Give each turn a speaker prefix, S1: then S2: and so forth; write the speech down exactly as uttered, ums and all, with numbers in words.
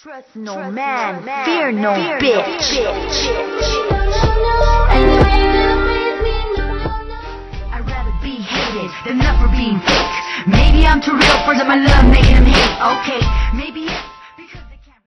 S1: Trust no man, fear no bitch. I'd rather be hated than never being fake. Maybe I'm too real for them, I love making them hate. Okay, maybe